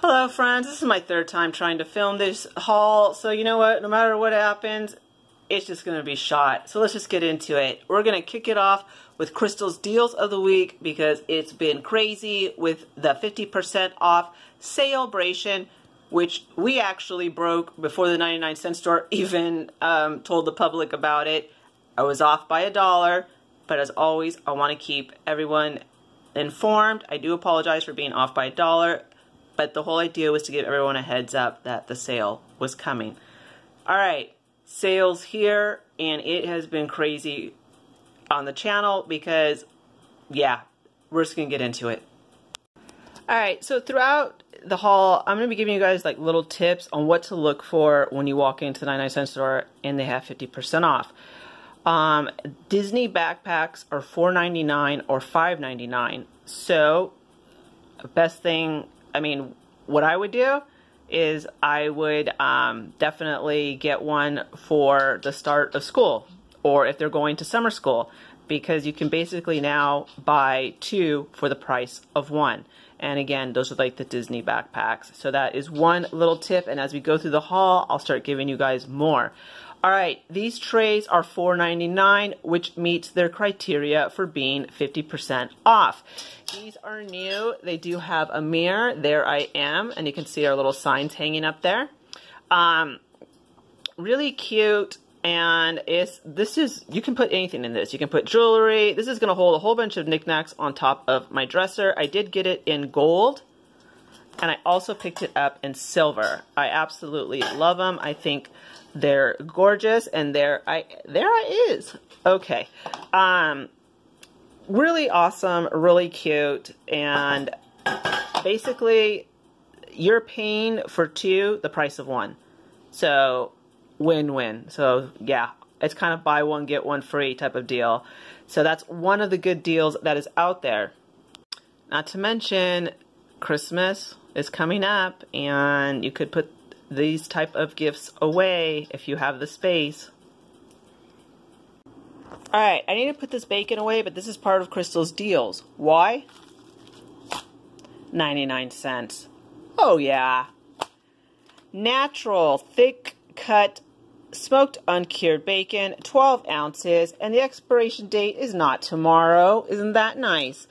Hello friends, this is my third time trying to film this haul, so you know what, no matter what happens, it's just going to be shot. So let's just get into it. We're going to kick it off with Crystal's Deals of the Week because it's been crazy with the 50% off celebration, which we actually broke before the 99-cent store even told the public about it. I was off by $1, but as always, I want to keep everyone informed. I do apologize for being off by $1. But the whole idea was to give everyone a heads up that the sale was coming. Alright, sales here, and it has been crazy on the channel because, yeah, we're just going to get into it. Alright, so throughout the haul, I'm going to be giving you guys like little tips on what to look for when you walk into the 99-cent store and they have 50% off. Disney backpacks are $4.99 or $5.99. So, best thing... what I would do is I would definitely get one for the start of school, or if they're going to summer school, because you can basically now buy 2 for the price of 1. And again, those are like the Disney backpacks. So that is one little tip, and as we go through the haul, I'll start giving you guys more. Alright, these trays are $4.99, which meets their criteria for being 50% off. These are new. They do have a mirror. There I am, and you can see our little signs hanging up there. Really cute, and you can put anything in this. You can put jewelry. This is going to hold a whole bunch of knickknacks on top of my dresser. I did get it in gold, and I also picked it up in silver. I absolutely love them. I think they're gorgeous, and there I is. Okay. Really awesome, really cute, and basically you're paying for 2 the price of 1. So win-win. So yeah, it's kind of buy one get one free type of deal. So that's one of the good deals that is out there. Not to mention Christmas is coming up, and you could put these type of gifts away if you have the space. Alright, I need to put this bacon away, but this is part of Crystal's deals. Why? 99 cents. Oh yeah. Natural, thick cut, smoked uncured bacon, 12 ounces, and the expiration date is not tomorrow. Isn't that nice?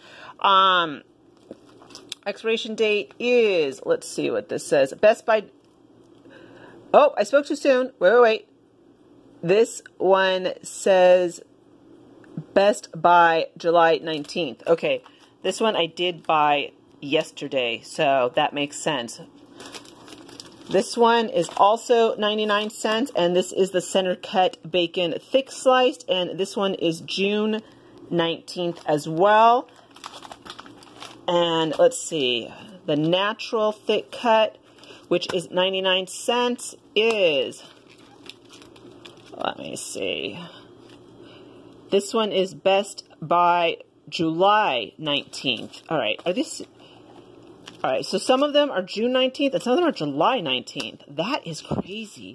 Expiration date is, let's see what this says. Best by... Oh, I spoke too soon. Wait. This one says Best by July 19th. Okay, this one I did buy yesterday, so that makes sense. This one is also 99 cents, and this is the center cut bacon thick sliced, and this one is June 19th as well. And let's see, the natural thick cut, which is 99 cents, is, let me see, this one is Best by July 19th. Alright, alright, so some of them are June 19th and some of them are July 19th. That is crazy.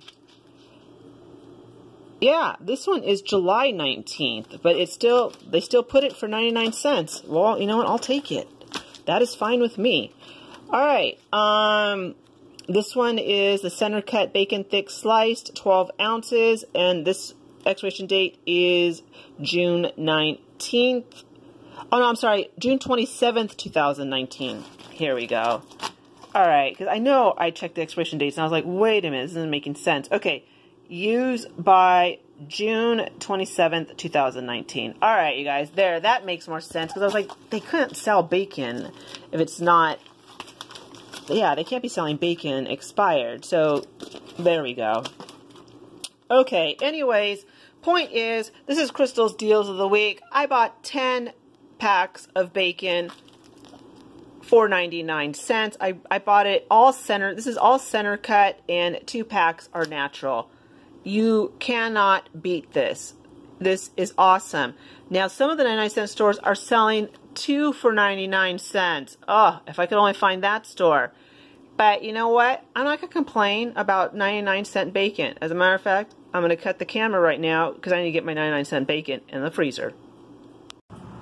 Yeah, this one is July 19th, but they still put it for 99 cents. Well, you know what, I'll take it. That is fine with me. Alright, this one is the center cut bacon thick sliced, 12 ounces, and this expiration date is June 19th. Oh no, I'm sorry, June 27th, 2019. Here we go. Alright, because I know I checked the expiration dates and I was like, wait a minute, this isn't making sense. Okay, use by June 27th, 2019. Alright, you guys, there, that makes more sense, because I was like, they couldn't sell bacon if it's not... Yeah, they can't be selling bacon expired, so there we go. Okay, anyways, point is, this is Crystal's Deals of the Week. I bought 10 packs of bacon for 99 cents. I bought it all center. This is all center cut, and 2 packs are natural. You cannot beat this. This is awesome. Now, some of the 99-cent stores are selling 2 for 99 cents. Oh, if I could only find that store. But you know what? I'm not going to complain about 99-cent bacon. As a matter of fact, I'm going to cut the camera right now because I need to get my 99-cent bacon in the freezer.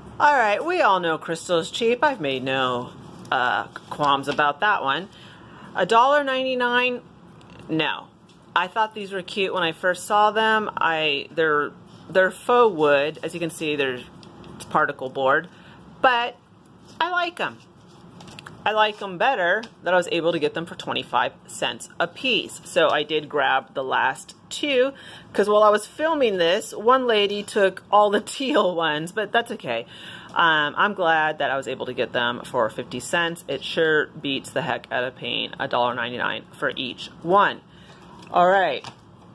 Alright, we all know Crystal is cheap. I've made no qualms about that one. $1.99, no. I thought these were cute when I first saw them. They're faux wood. As you can see, it's particle board. But I like them. I like them better that I was able to get them for 25 cents a piece. So I did grab the last two, because while I was filming this, one lady took all the teal ones, but that's okay. I'm glad that I was able to get them for 50 cents. It sure beats the heck out of paying $1.99 for each one. All right.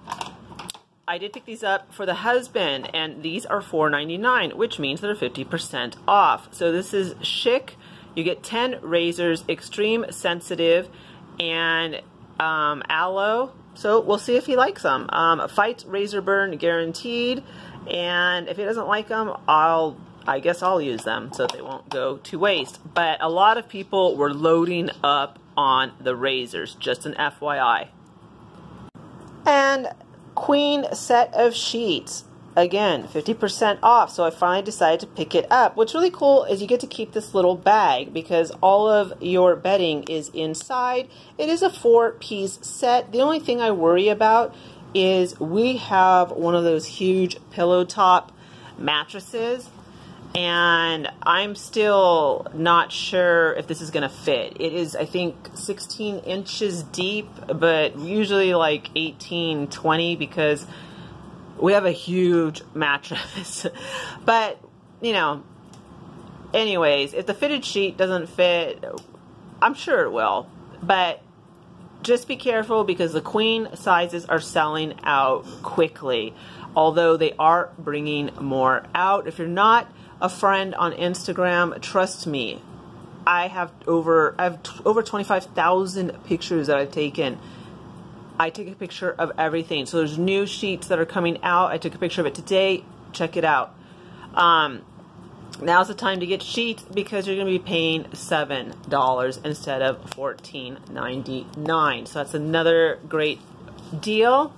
I did pick these up for the husband, and these are $4.99, which means they're 50% off. So this is Schick. You get 10 razors, extreme sensitive, and aloe. So we'll see if he likes them. Fight razor burn guaranteed, and if he doesn't like them, I guess I'll use them so they won't go to waste. But a lot of people were loading up on the razors, just an FYI. And queen set of sheets. Again, 50% off, so I finally decided to pick it up. What's really cool is you get to keep this little bag because all of your bedding is inside. It is a 4-piece set. The only thing I worry about is we have one of those huge pillow top mattresses, and I'm still not sure if this is going to fit. It is, I think, 16 inches deep, but usually like 18, 20 because we have a huge mattress. But, you know, anyways, if the fitted sheet doesn't fit, I'm sure it will. But just be careful because the queen sizes are selling out quickly, although they are bringing more out. If you're not a friend on Instagram, trust me, I have over 25,000 pictures that I've taken. I take a picture of everything. So there's new sheets that are coming out. I took a picture of it today. Check it out. Now's the time to get sheets because you're going to be paying $7 instead of $14.99. So that's another great deal.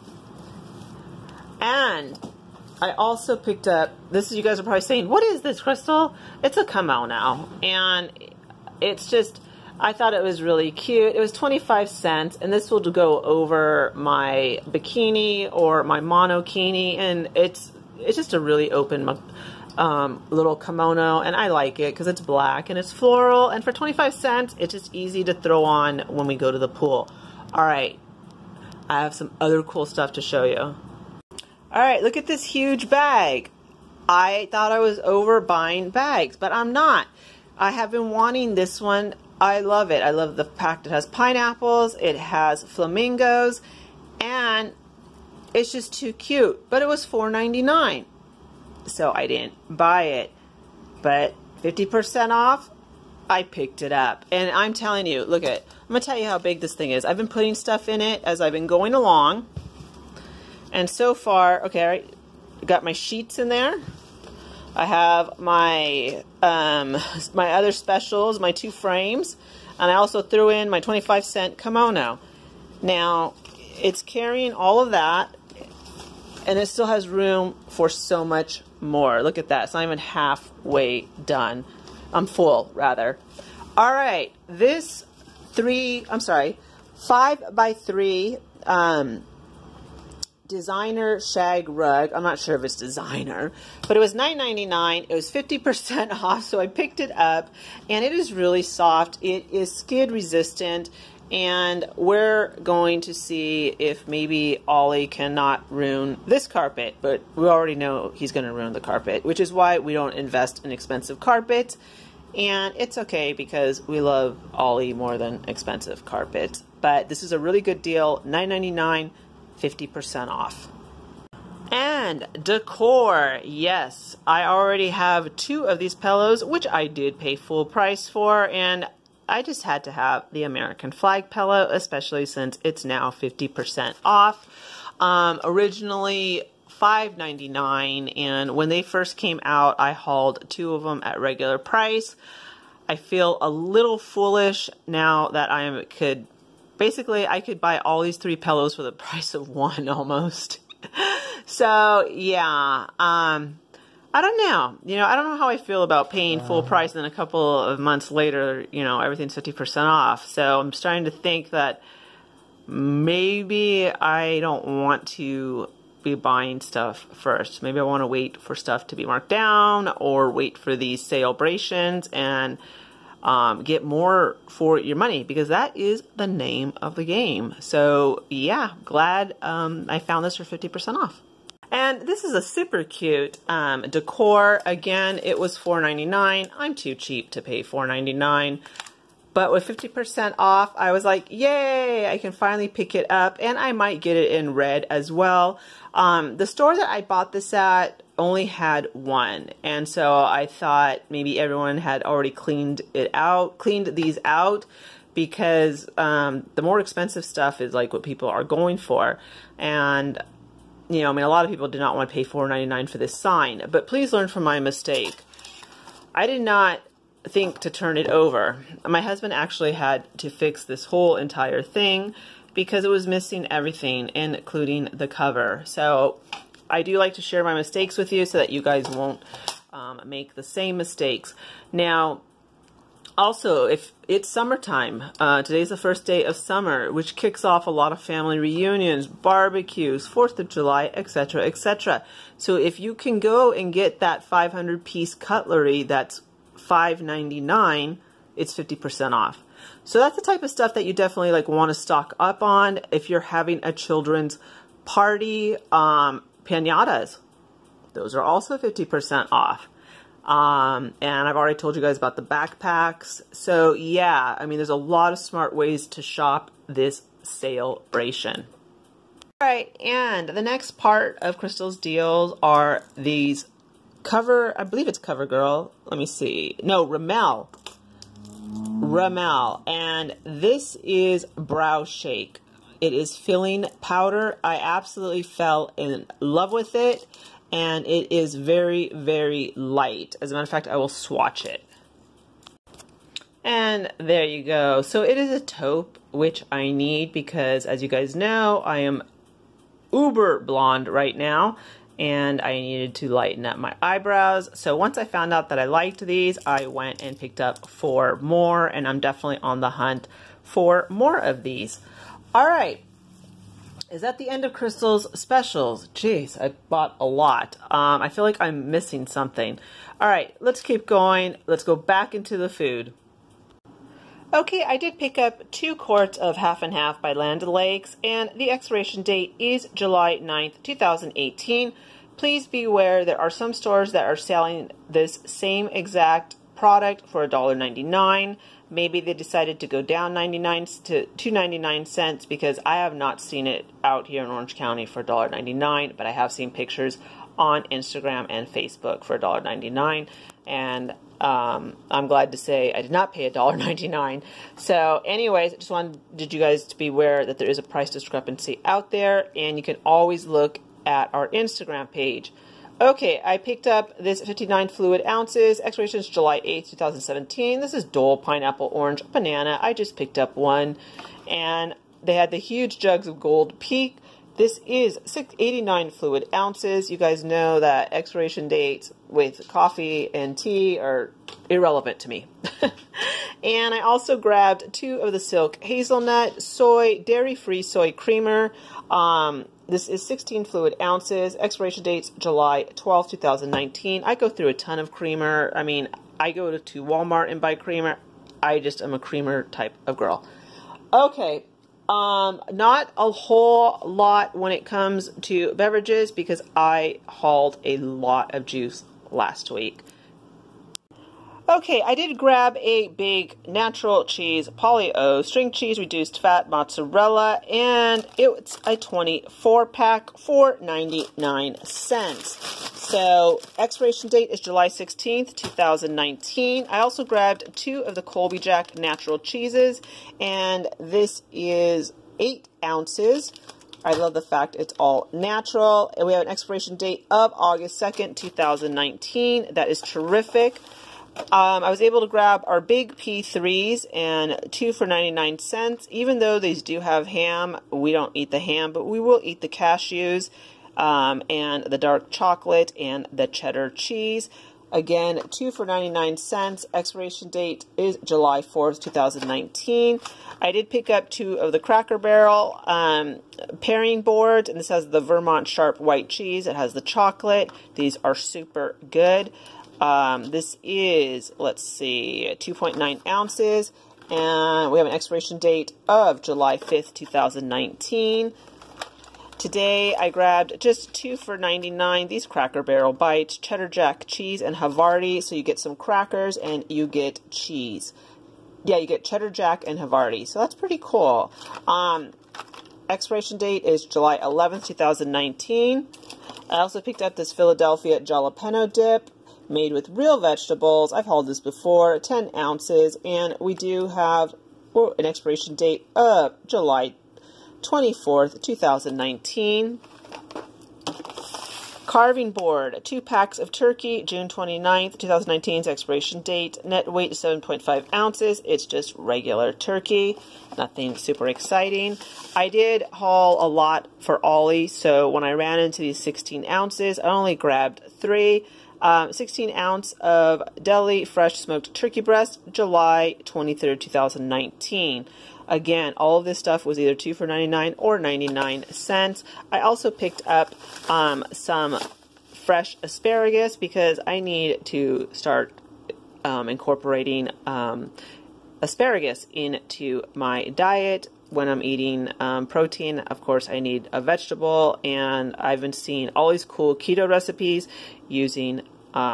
And I also picked up, you guys are probably saying, what is this, Crystal? It's a Camo now. And it's just, I thought it was really cute. It was 25 cents, and this will go over my bikini or my monokini, and it's just a really open little kimono, and I like it because it's black and it's floral, and for 25 cents, it's just easy to throw on when we go to the pool. All right, I have some other cool stuff to show you. All right, look at this huge bag. I thought I was over buying bags, but I'm not. I have been wanting this one. I love it. I love the fact it has pineapples, it has flamingos, and it's just too cute. But it was $4.99, so I didn't buy it. But 50% off, I picked it up. And I'm telling you, look at it. I'm going to tell you how big this thing is. I've been putting stuff in it as I've been going along. And so far, okay, all right, got my sheets in there. I have my my other specials, my 2 frames, and I also threw in my 25-cent kimono. Now, it's carrying all of that, and it still has room for so much more. Look at that. It's not even halfway done. I'm full, rather. All right, this 5x3 designer shag rug. I'm not sure if it's designer, but it was $9.99. It was 50% off, so I picked it up, and it is really soft. It is skid resistant, and we're going to see if maybe Ollie cannot ruin this carpet, but we already know he's going to ruin the carpet, which is why we don't invest in expensive carpet, and it's okay because we love Ollie more than expensive carpet. But this is a really good deal, $9.99. 50% off. And decor, yes, I already have 2 of these pillows, which I did pay full price for, and I just had to have the American flag pillow, especially since it's now 50% off. Originally $5.99, and when they first came out, I hauled 2 of them at regular price. I feel a little foolish now that basically, I could buy all these 3 pillows for the price of 1 almost. So, yeah. I don't know. You know, I don't know how I feel about paying full price and then a couple of months later, you know, everything's 50% off. So I'm starting to think that maybe I don't want to be buying stuff first. Maybe I want to wait for stuff to be marked down or wait for these celebrations and get more for your money, because that is the name of the game. So yeah, glad I found this for 50% off. And this is a super cute decor. Again, it was $4.99. I'm too cheap to pay $4.99. But with 50% off, I was like, yay, I can finally pick it up. And I might get it in red as well. The store that I bought this at only had one. And so I thought maybe everyone had already cleaned these out, because the more expensive stuff is like what people are going for. And you know, I mean, a lot of people did not want to pay $4.99 for this sign, but please learn from my mistake. I did not think to turn it over. My husband actually had to fix this whole entire thing because it was missing everything, including the cover. So I do like to share my mistakes with you so that you guys won't make the same mistakes. Now, also, if it's summertime, today's the first day of summer, which kicks off a lot of family reunions, barbecues, 4th of July, etc., etc. So if you can go and get that 500-piece cutlery that's $5.99, it's 50% off. So that's the type of stuff that you definitely like want to stock up on if you're having a children's party. Piñatas, those are also 50% off. And I've already told you guys about the backpacks. So yeah, I mean, there's a lot of smart ways to shop this celebration. All right, and the next part of Crystal's deals are these I believe it's CoverGirl. Let me see. No, Rimmel. And this is Brow Shake. It is filling powder. I absolutely fell in love with it. And it is very, very light. As a matter of fact, I will swatch it. And there you go. So it is a taupe, which I need because, as you guys know, I am uber blonde right now. And I needed to lighten up my eyebrows. So once I found out that I liked these, I went and picked up 4 more. And I'm definitely on the hunt for more of these. All right. Is that the end of Crystal's specials? Jeez, I bought a lot. I feel like I'm missing something. All right, let's keep going. Let's go back into the food. Okay, I did pick up 2 quarts of Half and Half by Land O'Lakes, and the expiration date is July 9th, 2018. Please be aware there are some stores that are selling this same exact product for $1.99. Maybe they decided to go down 99 to 2.99 cents because I have not seen it out here in Orange County for $1.99, but I have seen pictures on Instagram and Facebook for $1.99, and I'm glad to say I did not pay $1.99. So anyways, I just wanted you guys to be aware that there is a price discrepancy out there, and you can always look at our Instagram page. Okay, I picked up this 59 fluid ounces. Expiration is July 8th, 2017. This is Dole Pineapple Orange Banana. I just picked up one. And they had the huge jugs of Gold Peak. This is 689 fluid ounces. You guys know that expiration dates with coffee and tea are irrelevant to me. And I also grabbed 2 of the Silk Hazelnut Soy Dairy-Free Soy Creamer. This is 16 fluid ounces. Expiration date's July 12, 2019. I go through a ton of creamer. I mean, I go to Walmart and buy creamer. I just am a creamer type of girl. Okay. Not a whole lot when it comes to beverages because I hauled a lot of juice last week. Okay, I did grab a big natural cheese, Polly-O, string cheese, reduced fat mozzarella, and it's a 24-pack for 99 cents. So, expiration date is July 16th, 2019. I also grabbed 2 of the Colby Jack natural cheeses, and this is 8 ounces. I love the fact it's all natural. And we have an expiration date of August 2nd, 2019. That is terrific. I was able to grab our big P3s and 2 for 99 cents. Even though these do have ham, we don't eat the ham, but we will eat the cashews. and the dark chocolate and the cheddar cheese. Again, 2 for 99 cents. Expiration date is July 4th, 2019. I did pick up 2 of the Cracker Barrel pairing boards, and this has the Vermont Sharp white cheese. It has the chocolate. These are super good. This is, let's see, 2.9 ounces, and we have an expiration date of July 5th, 2019. Today I grabbed just 2 for 99, these Cracker Barrel bites, cheddar jack cheese and Havarti. So you get some crackers and you get cheese. Yeah, you get cheddar jack and Havarti. So that's pretty cool. Expiration date is July 11th, 2019. I also picked up this Philadelphia jalapeno dip made with real vegetables. I've hauled this before, 10 ounces, and we do have an expiration date of July 24th, 2019. Carving board, 2 packs of turkey, June 29th, 2019's expiration date. Net weight is 7.5 ounces. It's just regular turkey. Nothing super exciting. I did haul a lot for Ollie, so when I ran into these 16 ounces, I only grabbed 3. 16 ounce of deli fresh smoked turkey breast, July 23rd, 2019. Again, all of this stuff was either 2 for 99 or 99 cents. I also picked up some fresh asparagus because I need to start incorporating asparagus into my diet when I'm eating protein. Of course, I need a vegetable, and I've been seeing all these cool keto recipes using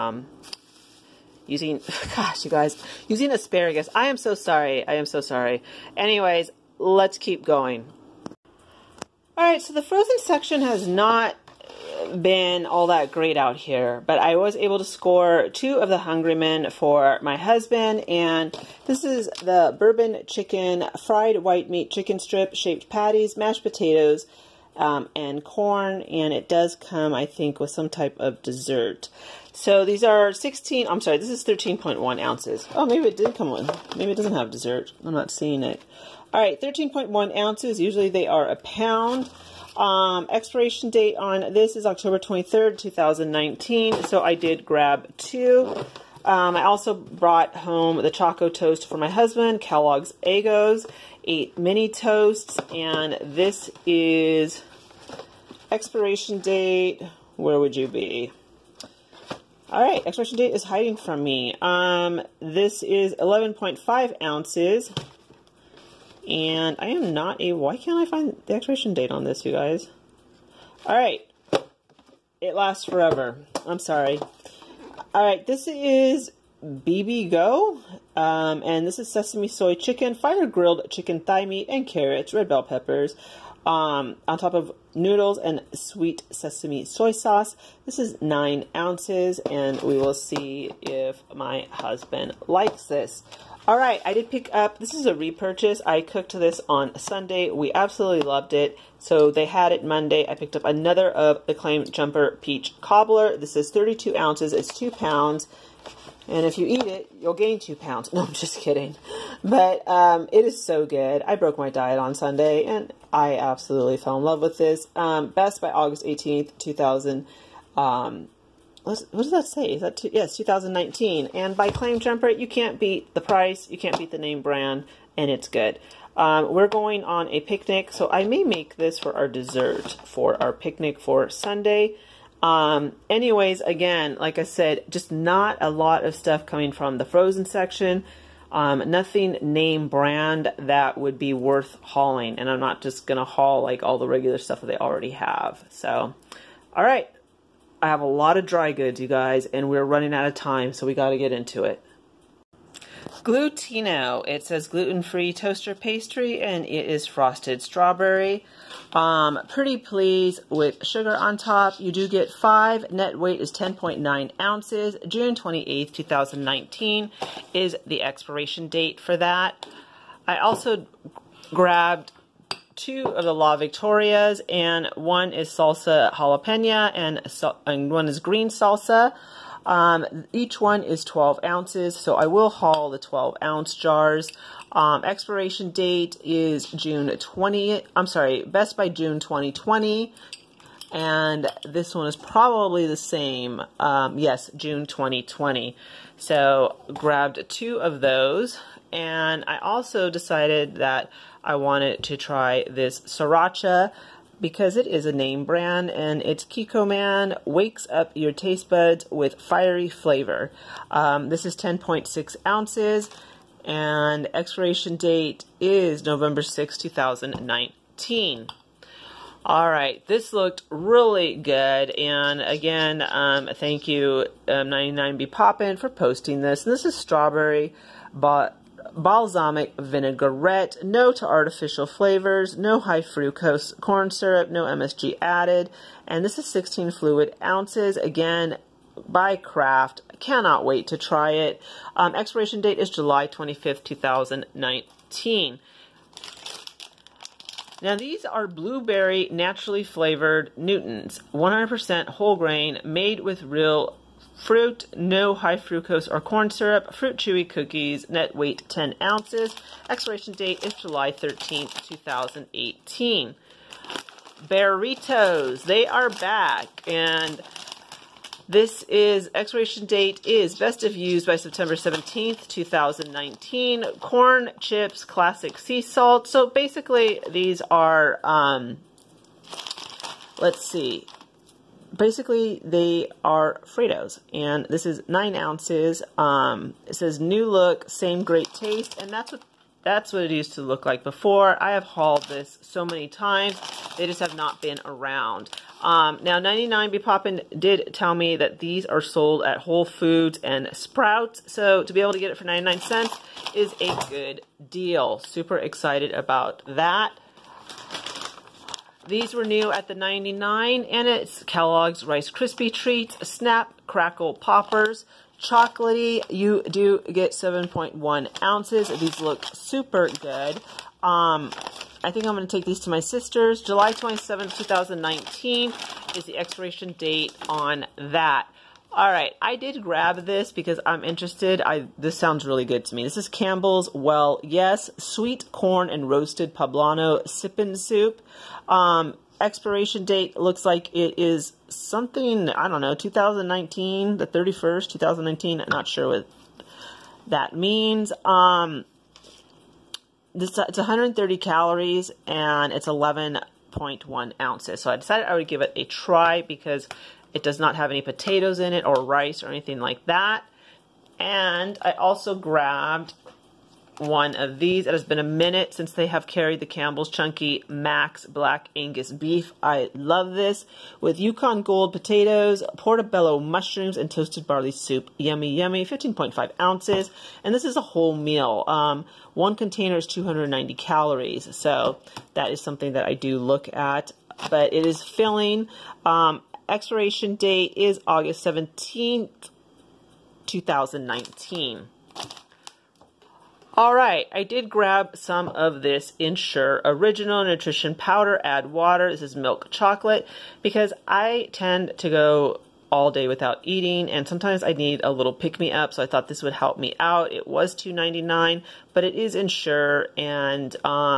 gosh, you guys, using asparagus. I am so sorry. I am so sorry. Anyways, let's keep going. Alright, so the frozen section has not been all that great out here, but I was able to score 2 of the Hungry-Men for my husband, and this is the bourbon chicken fried white meat chicken strip shaped patties, mashed potatoes, and corn, and it does come, I think, with some type of dessert. So these are 16, I'm sorry, this is 13.1 ounces. Oh, maybe it did come with, maybe it doesn't have dessert. I'm not seeing it. All right, 13.1 ounces. Usually they are a pound. Expiration date on this is October 23rd, 2019. So I did grab 2. I also brought home the Choco Toast for my husband, Kellogg's Eggos, 8 mini toasts, and this is expiration date, where would you be? All right, expiration date is hiding from me. This is 11.5 ounces, and I am not a, why can't I find the expiration date on this, you guys? All right, it lasts forever. I'm sorry. All right, this is BB Go, and this is sesame soy chicken, fire grilled chicken thigh meat, and carrots, red bell peppers, on top of noodles and sweet sesame soy sauce. This is 9 ounces, and we will see if my husband likes this. All right, I did pick up, this is a repurchase. I cooked this on Sunday. We absolutely loved it. So they had it Monday. I picked up another of the Claim Jumper Peach Cobbler. This is 32 ounces. It's 2 pounds. And if you eat it, you'll gain 2 pounds. No, I'm just kidding. But it is so good. I broke my diet on Sunday, and I absolutely fell in love with this. Best by August 18th, 2000. What does that say? Is that yes, 2019. And by Claim Jumper, you can't beat the price. You can't beat the name brand, and it's good. We're going on a picnic, so I may make this for our dessert for our picnic for Sunday. Anyways, again, like I said, just not a lot of stuff coming from the frozen section. Nothing name brand that would be worth hauling, and I'm not just gonna haul like all the regular stuff that they already have. So, all right, I have a lot of dry goods, you guys, and we're running out of time, so we got to get into it. Glutino. It says gluten-free toaster pastry, and it is frosted strawberry. Pretty pleased with sugar on top. You do get 5. Net weight is 10.9 ounces. June 28th, 2019 is the expiration date for that. I also grabbed 2 of the La Victorias, and one is salsa jalapeno and one is green salsa. Each one is 12 ounces, so I will haul the 12-ounce jars. Expiration date is June 20th. I'm sorry, best by June 2020. And this one is probably the same. Yes, June 2020. So grabbed 2 of those. And I also decided that I wanted to try this Sriracha because it is a name brand, and it's Kikkoman wakes up your taste buds with fiery flavor. This is 10.6 ounces, and expiration date is November 6, 2019. All right, this looked really good, and again, thank you 99 Be Poppin' for posting this. And this is strawberry balsamic vinaigrette, no to artificial flavors, no high fructose corn syrup, no MSG added, and this is 16 fluid ounces, again by Kraft. Cannot wait to try it. Expiration date is July 25th, 2019. Now these are blueberry naturally flavored Newtons, 100% whole grain, made with real fruit, no high fructose or corn syrup, fruit chewy cookies, net weight 10 ounces. Expiration date is July 13th, 2018. Bearritos, they are back, and this is, expiration date is best of use by September 17th, 2019. Corn chips, classic sea salt. So basically these are, let's see. Basically, they are Fritos, and this is 9 ounces. It says new look, same great taste, and that's what it used to look like before. I have hauled this so many times. They just have not been around. Now, 99 Be Poppin' did tell me that these are sold at Whole Foods and Sprouts, so to be able to get it for 99 cents is a good deal. Super excited about that. These were new at the 99, and it's Kellogg's Rice Krispie Treats, Snap Crackle Poppers, chocolatey. You do get 7.1 ounces. These look super good. I think I'm going to take these to my sister's. July 27th, 2019 is the expiration date on that. All right, I did grab this because I'm interested. This sounds really good to me. This is Campbell's Well Yes Sweet Corn and Roasted Poblano Sippin' Soup. Expiration date looks like it is something, I don't know, 2019, the 31st, 2019. I'm not sure what that means. It's 130 calories, and it's 11.1 ounces. So I decided I would give it a try because it does not have any potatoes in it or rice or anything like that. And I also grabbed one of these. It has been a minute since they have carried the Campbell's Chunky Max Black Angus Beef. I love this with Yukon Gold potatoes, portobello mushrooms, and toasted barley soup. Yummy, yummy. 15.5 ounces. And this is a whole meal. One container is 290 calories. So that is something that I do look at. But it is filling. Expiration date is August 17th, 2019. All right, I did grab some of this Ensure Original Nutrition Powder, add water. This is milk chocolate because I tend to go all day without eating, and sometimes I need a little pick-me-up, so I thought this would help me out. It was $2.99, but it is Ensure, and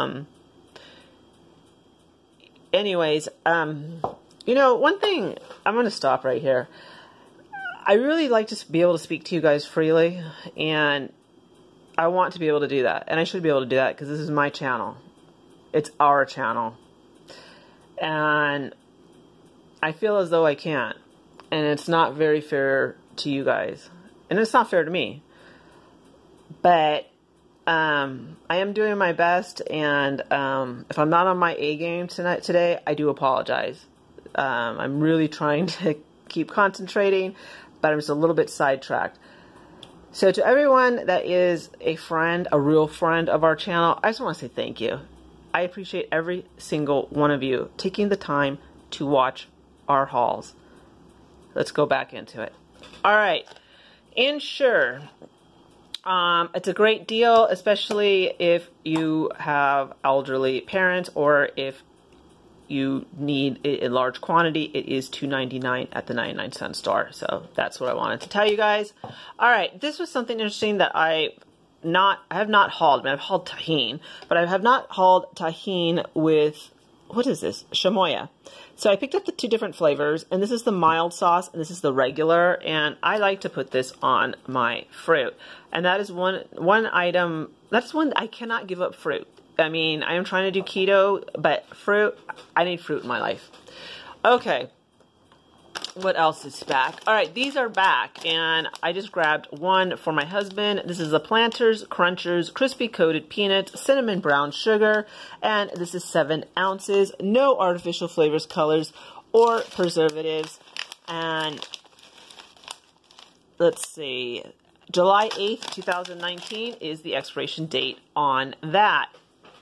anyways, you know, one thing, I'm going to stop right here. I really like to be able to speak to you guys freely, and I want to be able to do that, and I should be able to do that because this is my channel. It's our channel, and I feel as though I can't, and it's not very fair to you guys, and it's not fair to me, but I am doing my best, and if I'm not on my A game today, I do apologize. I'm really trying to keep concentrating, but I'm just a little bit sidetracked. So to everyone that is a friend, a real friend of our channel, I just want to say thank you. I appreciate every single one of you taking the time to watch our hauls. Let's go back into it. All right, Ensure. It's a great deal, especially if you have elderly parents or if you need it in large quantity. It is $2.99 at the 99-cent store. So that's what I wanted to tell you guys. All right, this was something interesting that I have not hauled. I mean, I've hauled Tajín, but I have not hauled Tajín with what is this? Chamoya. So I picked up the 2 different flavors, and this is the mild sauce, and this is the regular, and I like to put this on my fruit. And that is one item, that's one, I cannot give up fruit. I mean, I am trying to do keto, but fruit, I need fruit in my life. Okay. What else is back? All right, these are back, and I just grabbed one for my husband. This is the Planters Crunchers Crispy Coated Peanuts Cinnamon Brown Sugar, and this is 7 ounces. No artificial flavors, colors, or preservatives. And let's see, July 8th, 2019 is the expiration date on that.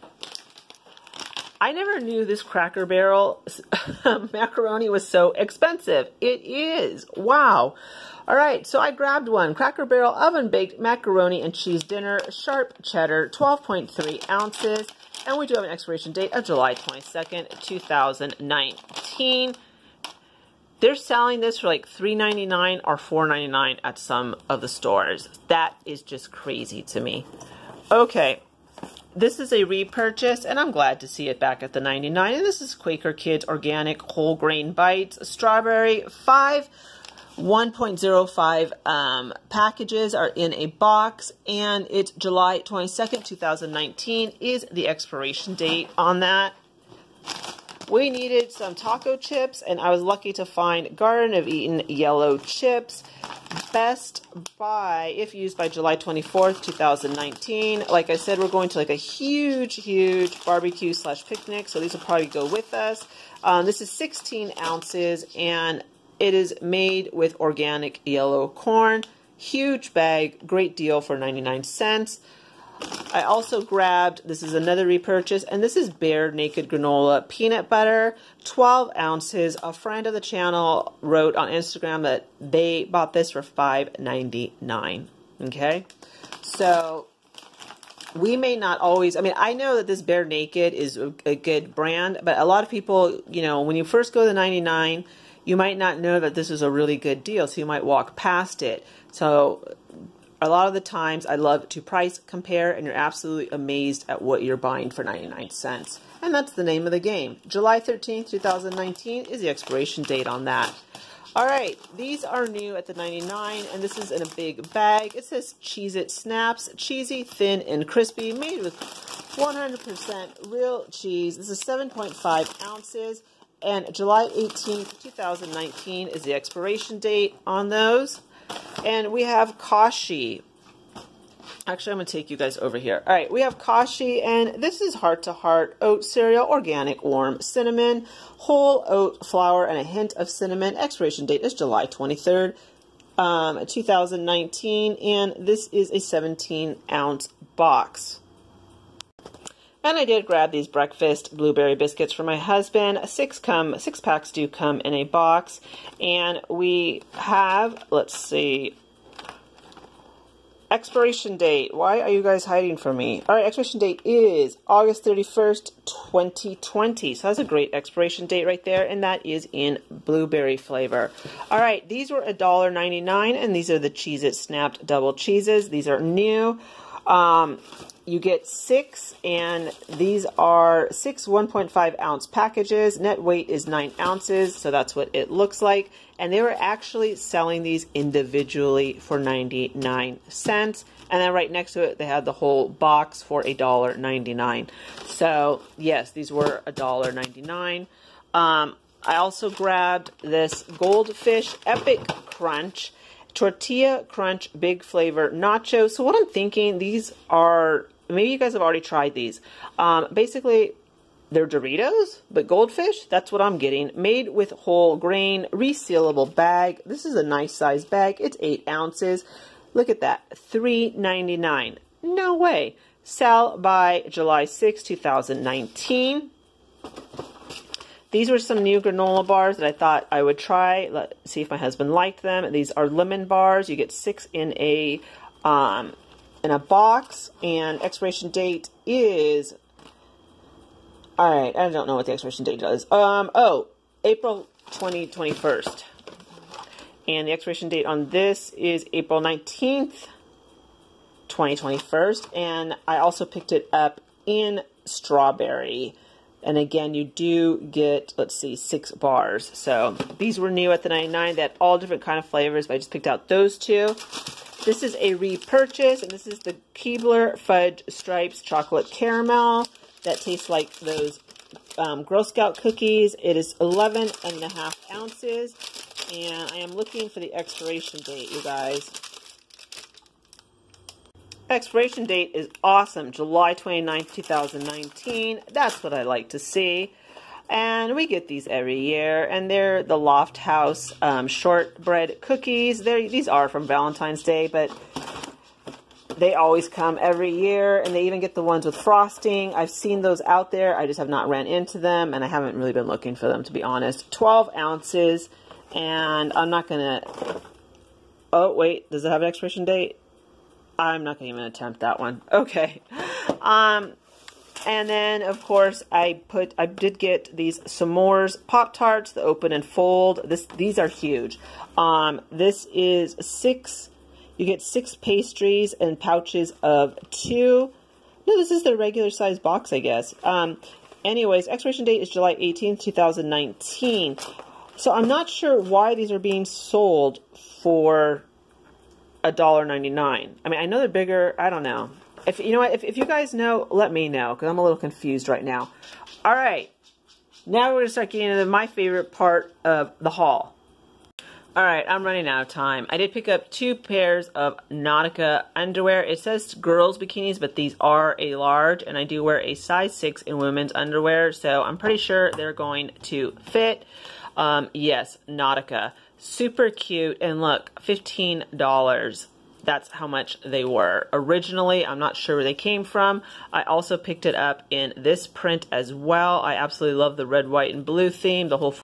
I never knew this Cracker Barrel macaroni was so expensive. It is. Wow. All right, so I grabbed one. Cracker Barrel oven-baked macaroni and cheese dinner, sharp cheddar, 12.3 ounces. And we do have an expiration date of July 22nd, 2019. They're selling this for like $3.99 or $4.99 at some of the stores. That is just crazy to me. Okay. This is a repurchase, and I'm glad to see it back at the 99. And this is Quaker Kids Organic Whole Grain Bites. Strawberry, 5 1.05 packages are in a box, and it's July 22nd, 2019 is the expiration date on that. We needed some taco chips, and I was lucky to find Garden of Eden yellow chips. Best Buy, if used by July 24th, 2019. Like I said, we're going to like a huge barbecue / picnic, so these will probably go with us. This is 16 ounces, and it is made with organic yellow corn. Huge bag, great deal for 99 cents. I also grabbed, this is another repurchase, and this is Bare Naked Granola Peanut Butter, 12 ounces. A friend of the channel wrote on Instagram that they bought this for $5.99, okay? So, we may not always, I mean, I know that this Bare Naked is a good brand, but a lot of people, you know, when you first go to 99, you might not know that this is a really good deal, so you might walk past it. So, a lot of the times, I love to price compare, and you're absolutely amazed at what you're buying for 99 cents. And that's the name of the game. July 13th, 2019 is the expiration date on that. All right, these are new at the 99, and this is in a big bag. It says Cheez-It Snaps, cheesy, thin, and crispy, made with 100% real cheese. This is 7.5 ounces, and July 18th, 2019 is the expiration date on those. And we have Kashi. Actually, I'm going to take you guys over here. All right, we have Kashi, and this is Heart to Heart oat cereal, organic warm cinnamon, whole oat flour, and a hint of cinnamon. Expiration date is July 23rd, 2019, and this is a 17-ounce box. And I did grab these breakfast blueberry biscuits for my husband. 6 packs do come in a box. And we have, let's see, expiration date. Why are you guys hiding from me? All right, expiration date is August 31st, 2020. So that's a great expiration date right there. And that is in blueberry flavor. All right, these were $1.99. And these are the Cheez-It Snapped Double Cheeses. These are new. You get 6, and these are 6 1.5 ounce packages. Net weight is 9 ounces, so that's what it looks like. And they were actually selling these individually for 99 cents. And then right next to it, they had the whole box for $1.99. So, yes, these were $1.99. I also grabbed this Goldfish Epic Crunch Tortilla Crunch Big Flavor Nacho. So what I'm thinking, these are, maybe you guys have already tried these. Basically, they're Doritos, but Goldfish, that's what I'm getting. Made with whole grain, resealable bag. This is a nice size bag. It's 8 ounces. Look at that, $3.99. No way. Sell by July 6, 2019. These were some new granola bars that I thought I would try. Let's see if my husband liked them. These are lemon bars. You get 6 in a box, and expiration date is, all right, I don't know what the expiration date is. April 2021. And the expiration date on this is April 19th, 2021. And I also picked it up in strawberry. And again, you do get, let's see, 6 bars. So these were new at the 99. They had all different kind of flavors, but I just picked out those 2. This is a repurchase, and this is the Keebler Fudge Stripes Chocolate Caramel. That tastes like those Girl Scout cookies. It is 11.5 ounces, and I am looking for the expiration date, you guys. Expiration date is awesome, July 29th, 2019. That's what I like to see. And we get these every year, and they're the Loft House shortbread cookies. These are from Valentine's Day, but they always come every year, and they even get the ones with frosting. I've seen those out there. I just have not ran into them, and I haven't really been looking for them, to be honest. 12 ounces, and I'm not going to... Oh, wait, does it have an expiration date? I'm not going to even attempt that one. Okay. And then, of course, I did get these S'mores Pop-Tarts, the open and fold. These are huge. This is 6, you get 6 pastries and pouches of 2. No, this is the regular size box, I guess. Anyways, expiration date is July 18th, 2019. So I'm not sure why these are being sold for $1.99. I mean, I know they're bigger. I don't know. If you know what, if you guys know, let me know, because I'm a little confused right now. All right, now we're gonna start getting into my favorite part of the haul. All right, I'm running out of time. I did pick up 2 pairs of Nautica underwear. It says girls bikinis, but these are a large, and I do wear a size 6 in women's underwear, so I'm pretty sure they're going to fit. Yes, Nautica. Super cute, and look, $15. That's how much they were. Originally, I'm not sure where they came from. I also picked it up in this print as well. I absolutely love the red, white, and blue theme, the whole